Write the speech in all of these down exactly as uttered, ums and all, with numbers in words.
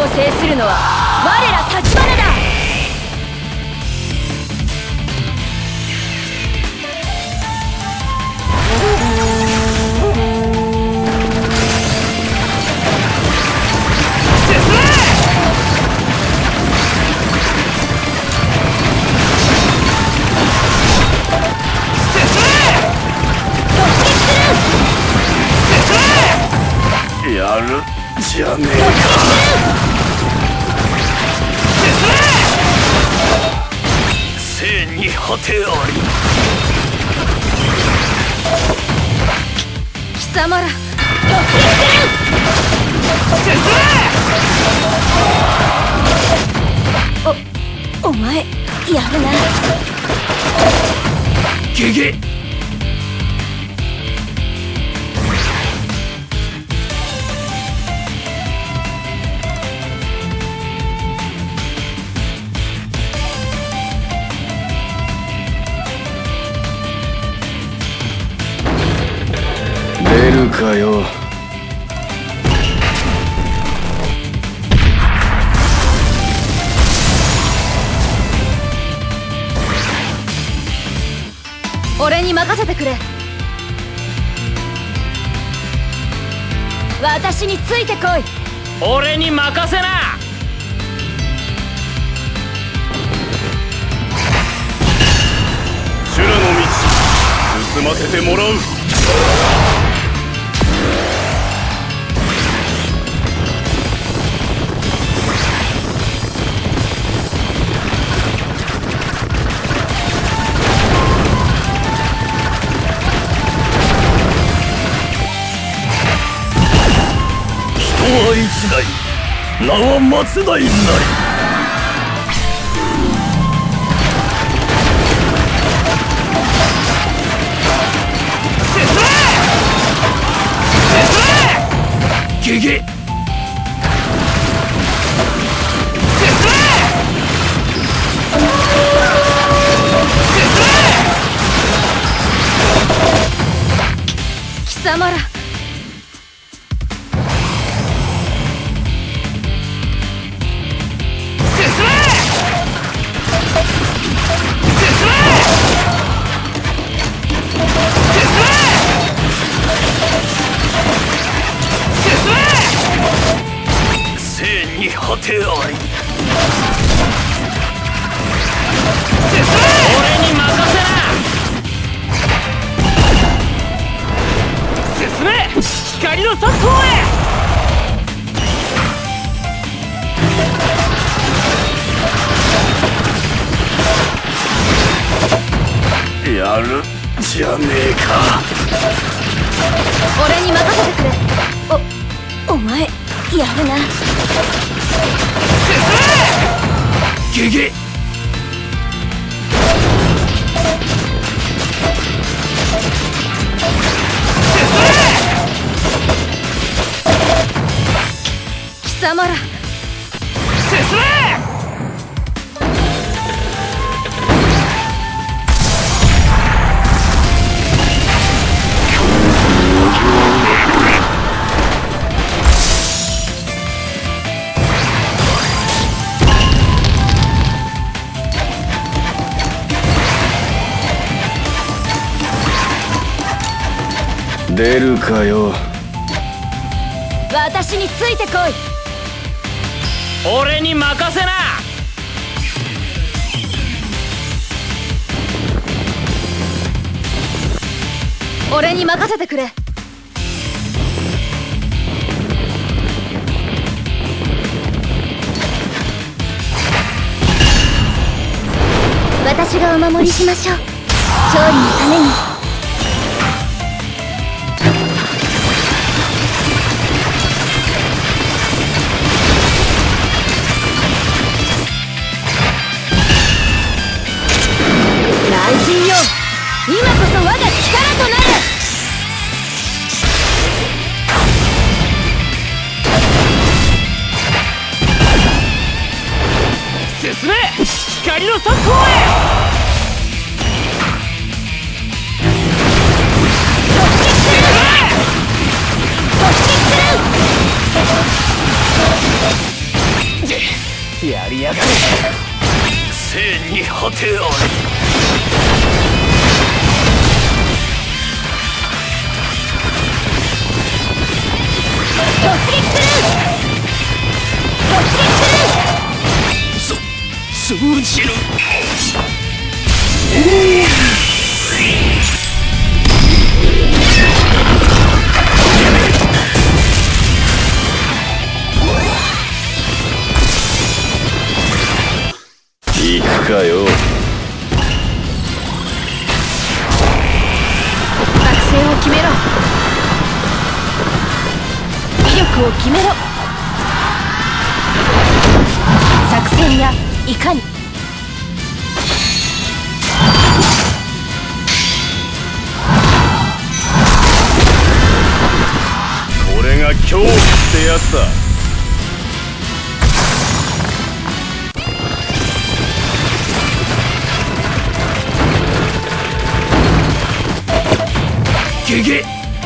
制するのは我ら立花だ。 やるじゃねえか。生に果てあり。 貴様ら突撃おお前やるな。 ゲゲ出るかよ。 俺に任せてくれ。私についてこい。 俺に任せな。 修羅の道進ませてもらう。人は一代、名は松代なり。ゲゲ貴様ら生に果てあり。 俺に任せな。進め光の殺法へ。やるじゃねえか。 俺に任せてくれ。おお前やるな。 ゲゲ貴様ら進め。 出るかよ。 私についてこい。 俺に任せな。 俺に任せてくれ。私がお守りしましょう。勝利のために。雷神よ、今こそ我が力となる。 進め光の殺法へ。 りやがれ。 生に果てあれ。 突撃する。突撃する。 通じる。行くかよ。 作戦を決めろ。威力を決めろ。作戦やいかに。 これが恐怖ってやつだ。ゲゲ。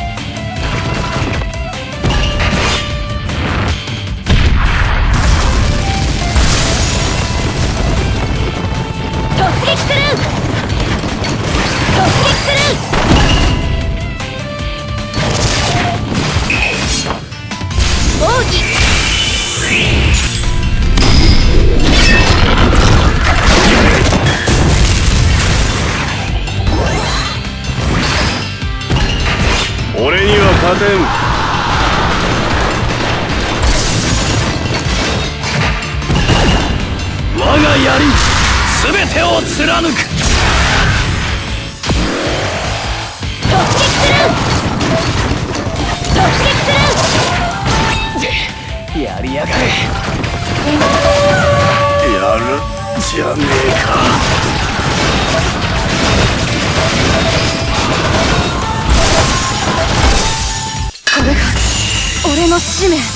突撃する。突撃する。奥義。 俺には勝てん。我が槍全てを貫く。 突撃する。突撃すやりやがれ。 やるじゃねえか。 これが俺の使命。